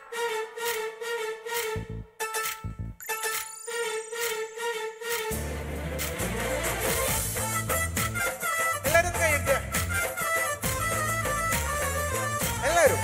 എല്ലാരും കൈയിട്ട് എല്ലാരും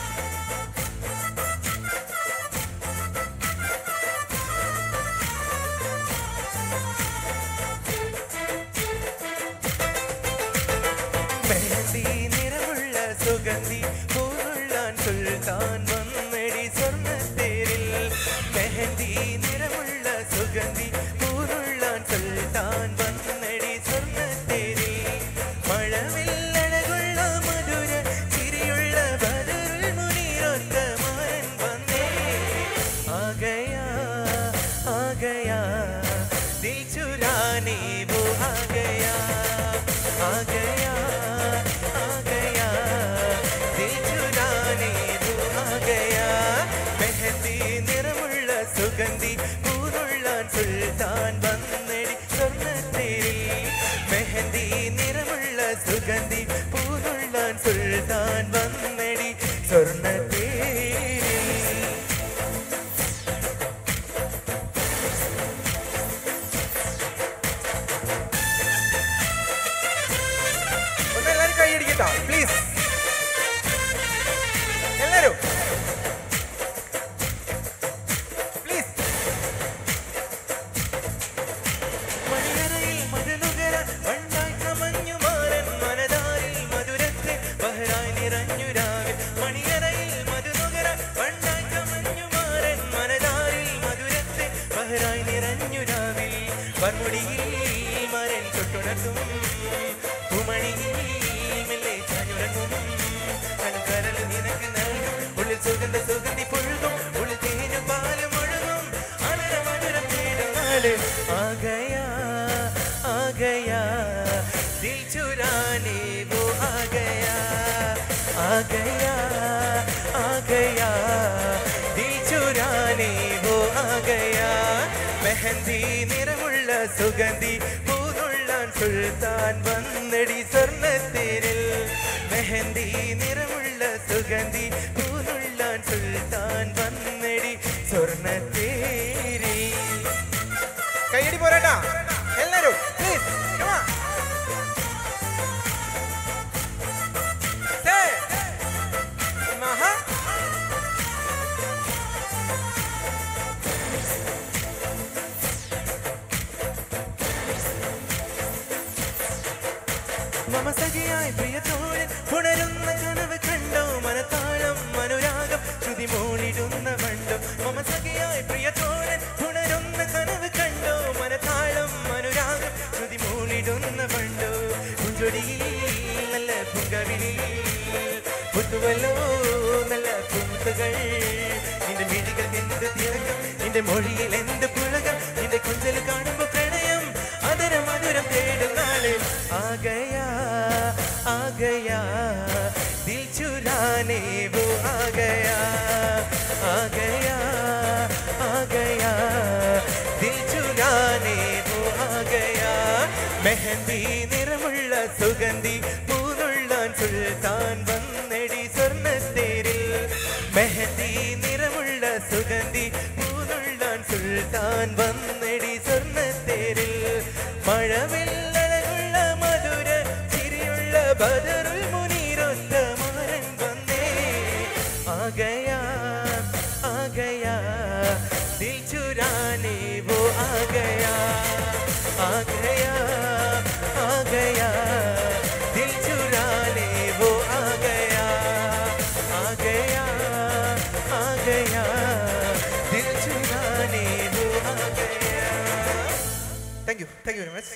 മെഹന്തി നിറമുള്ള സുഗന്ധി പൂനുള്ളാൻ സുൽത്താൻ വന്നടി സ്വർണ്ണത്തേരിൽ മെഹന്തി നിറമുള്ള സുഗന്ധി പൂനുള്ളാൻ സുൽത്താൻ വന്നടി സ്വർണ്ണത്തേരിൽ മഴവില്ലഴകുള്ള മധുര ചിരിയുള്ള ബദറുൽ മുനീറൊത്ത മാരൻ വന്നേ ആഗയാ ആഗയാ ദിൽ ചുരാനെ വോ ആഗയാ ആഗയാ ആഗയാ ദിൽ ചുരാനെ വോ ആഗയാ മെഹന്തി നിറമുള്ള സുഗന്ധി പൂനുള്ളാൻ സുൽത്താൻ വന്നടി സ്വർണ്ണത്തേരിൽ മെഹന്തി നിറമുള്ള സുഗന്ധി പൂനുള്ളാൻ സുൽത്താൻ വന്നടി സ്വർണ്ണത്തേരിൽ എല്ലാരും കൈയടിക്കട്ടോ പ്ലീസ് എല്ലാരും പ്ലീസ് മണിയറയിൽ മധുനുകര വണ്ടായി ചമഞ്ഞു മാറൻ മനതാരിൽ മധുരത്തെ ബഹരായി നിറഞ്ഞു രാവിൽ മണിയറയിൽ മധുനുകര വണ്ടായി ചമഞ്ഞു മാറൻ മനതാരിൽ മധുരത്തെ ബഹരായി നിറഞ്ഞു രാവിൽ വൻമുടിയിൽ മരൻ തൊട്ടുണർത്തും പൂമണിയിൽ മെല്ലെ ചാഞ്ഞുറങ്ങും കൺകരൽ നിനക്ക് നൽകും ഉള്ളിൽ സുഗന്ധ സുഗന്ധി പുഴുകും ഉള്ളിൽ തേനും പാലും ഒഴുകും അനര മധുരം തേടുന്നാല് ആഗയാ ആഗയാ ദിൽ ചുരാനെ വോ ആഗയാ ആഗയാ ആഗയാ ദിൽ ചുരാനെ വോ ആഗയാ മെഹന്തി നിറമുള്ള സുഗന്ധി പൂനുള്ളാൻ സുൽത്താൻ വന്നടി സ്വർണ്ണത്തേരിൽ മെഹന്തി നിറമുള്ള സുഗന്ധി പൂനുള്ളാൻ സുൽത്താൻ വന്നടി സ്വർണ്ണത്തേരിൽ കൈയടി പോരാട്ടാ എല്ലാരും പ്ലീസ് മമസഖിയായി പ്രിയത്തോഴൻ ഉണരുന്ന കനവ് കണ്ടോ മനത്താളം അനുരാഗം ശ്രുതി മോളിടുന്ന വണ്ടോ മമസഖിയായി പ്രിയത്തോഴൻ ഉണരുന്ന കനവ് കണ്ടോ മനത്താളം അനുരാഗം ശ്രുതി മോളിടുന്ന വണ്ടോ പുഞ്ചൊടിയിൽ നല്ല പുങ്കവിളിൽ പുത്തുവല്ലോ നല്ല പൂത്തുകൾ നിന്റെ മിഴികൾ എന്ത് തിളക്കം നിന്റെ മൊഴിയിൽ എന്ത് പുളകം നിന്റെ കൊഞ്ചൽ കാണുമ്പോ പ്രണയം അതര മധുരം തേടുന്നാള് ആഗയാ ആഗയാ ദിൽ ചുരാനെ വോ ആഗയാ ആഗയാ ആഗയാ ദിൽ ചുരാനെ വോ ആഗയാ മെഹന്തി നിറമുള്ള സുഗന്ധി പൂനുള്ളാൻ സുൽത്താൻ വന്നടി സ്വർണ്ണത്തേരിൽ മെഹന്തി നിറമുള്ള സുഗന്ധി പൂനുള്ളാൻ സുൽത്താൻ വന്നടി സ്വർണ്ണത്തേരിൽ മഴവില്ലഴകുള്ള മധുര ചിരിയുള്ള ബദറുൽ മുനീറൊത്ത മാരൻ വന്നേ ആഗയാ ആഗയാ ദിൽ ചുരാനെ വോ ആഗയാ ആഗയാ ആഗയാ ദിൽ ചുരാനെ വോ ആഗയാ ആഗയാ ആഗയാ ദിൽ ചുരാനെ വോ ആഗയാ താങ്ക് യു വെരി മച്ച്